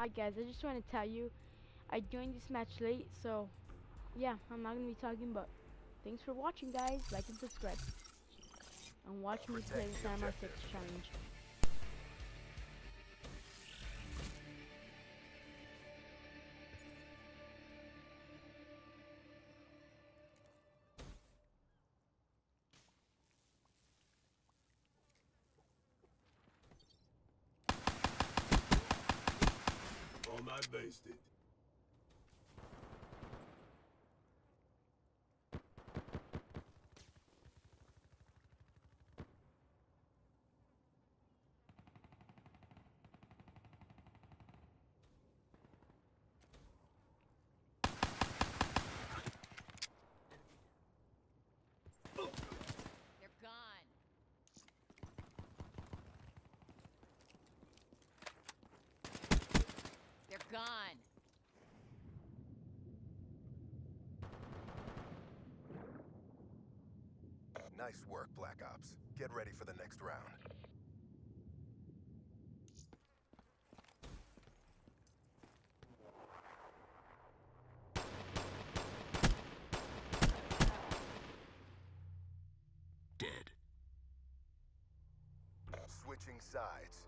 Hi guys, I just want to tell you, I joined this match late, so yeah, I'm not gonna be talking, but thanks for watching guys, like and subscribe, and watch me play the Mr6 challenge. On I based it. They're gone. They're gone. Nice work, Black Ops. Get ready for the next round. Dead. Switching sides.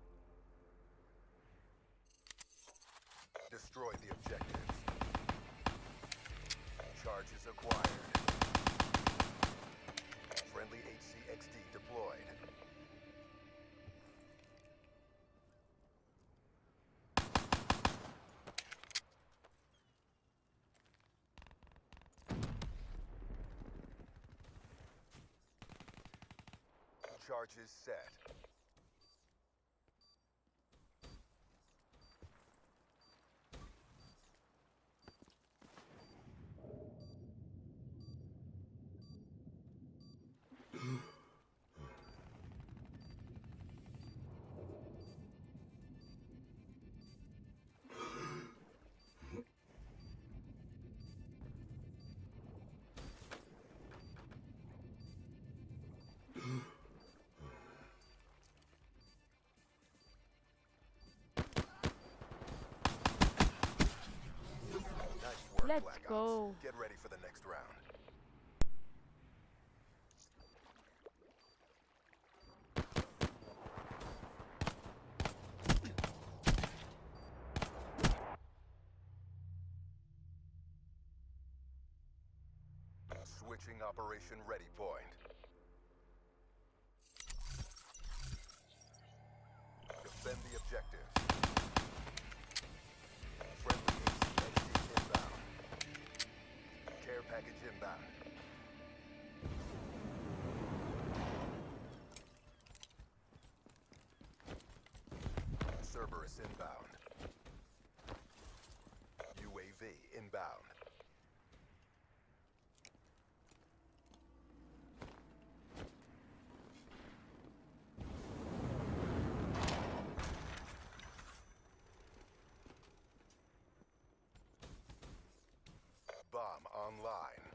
Destroy the objectives. Charges acquired. Friendly HCXD deployed. Charges set. Nice work, Let's Black go. Ops. Get ready for the next round. Switching operation ready point. Defend the objectives. Friendly HCXD inbound. Care package inbound. Cerberus inbound. UAV inbound. Bomb online.